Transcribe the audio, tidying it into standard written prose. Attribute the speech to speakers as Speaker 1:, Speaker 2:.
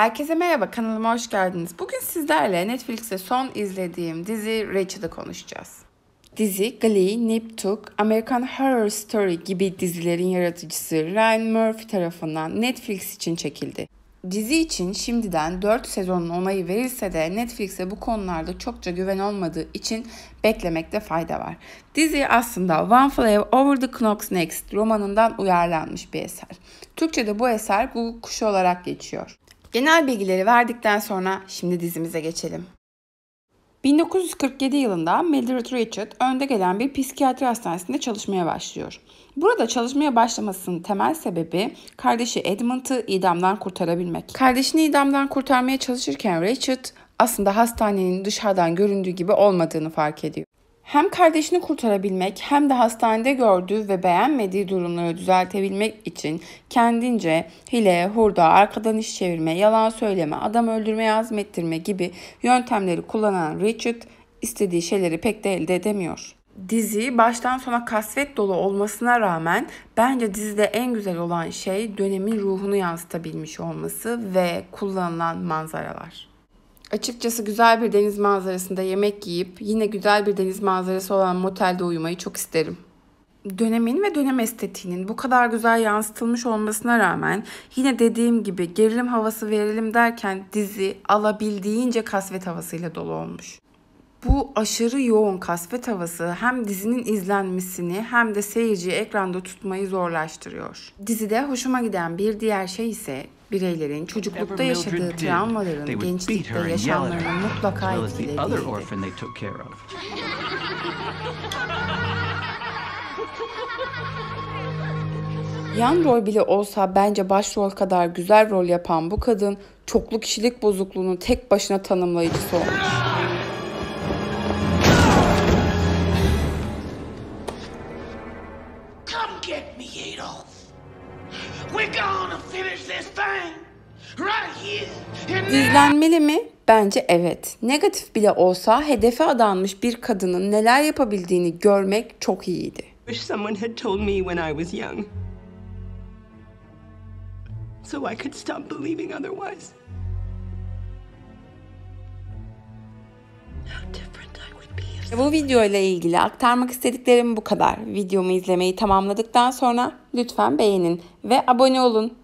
Speaker 1: Herkese merhaba, kanalıma hoş geldiniz. Bugün sizlerle Netflix'te son izlediğim dizi Rachel'ı konuşacağız. Dizi, Glee, Nip Tuck, American Horror Story gibi dizilerin yaratıcısı Ryan Murphy tarafından Netflix için çekildi. Dizi için şimdiden 4 sezonun onayı verilse de Netflix'e bu konularda çokça güven olmadığı için beklemekte fayda var. Dizi aslında One Flew Over the Cuckoo's Nest romanından uyarlanmış bir eser. Türkçe'de bu eser Guguk Kuşu olarak geçiyor. Genel bilgileri verdikten sonra şimdi dizimize geçelim. 1947 yılında Mildred Richard önde gelen bir psikiyatri hastanesinde çalışmaya başlıyor. Burada çalışmaya başlamasının temel sebebi kardeşi Edmund'ı idamdan kurtarabilmek. Kardeşini idamdan kurtarmaya çalışırken Richard aslında hastanenin dışarıdan göründüğü gibi olmadığını fark ediyor. Hem kardeşini kurtarabilmek hem de hastanede gördüğü ve beğenmediği durumları düzeltebilmek için kendince hile, hurda, arkadan iş çevirme, yalan söyleme, adam öldürmeye azmettirme gibi yöntemleri kullanan Richard istediği şeyleri pek de elde edemiyor. Dizi baştan sona kasvet dolu olmasına rağmen bence dizide en güzel olan şey dönemin ruhunu yansıtabilmiş olması ve kullanılan manzaralar. Açıkçası güzel bir deniz manzarasında yemek yiyip yine güzel bir deniz manzarası olan motelde uyumayı çok isterim. Dönemin ve dönem estetiğinin bu kadar güzel yansıtılmış olmasına rağmen yine dediğim gibi gerilim havası verelim derken dizi alabildiğince kasvet havasıyla dolu olmuş. Bu aşırı yoğun kasvet havası hem dizinin izlenmesini hem de seyirciyi ekranda tutmayı zorlaştırıyor. Dizide hoşuma giden bir diğer şey ise bireylerin çocuklukta yaşadığı travmaların gençlikte yaşamlarını mutlaka etkilediğiydi. Yan rol bile olsa bence başrol kadar güzel rol yapan bu kadın çoklu kişilik bozukluğunu tek başına tanımlayıcısı olmuş. İzlenmeli mi? Bence evet. Negatif bile olsa hedefe adanmış bir kadının neler yapabildiğini görmek çok iyiydi.
Speaker 2: Wish someone had told me when I was young. So I could stop believing otherwise. How different I would be if...
Speaker 1: Bu video ile ilgili aktarmak istediklerim bu kadar. Videomu izlemeyi tamamladıktan sonra lütfen beğenin ve abone olun.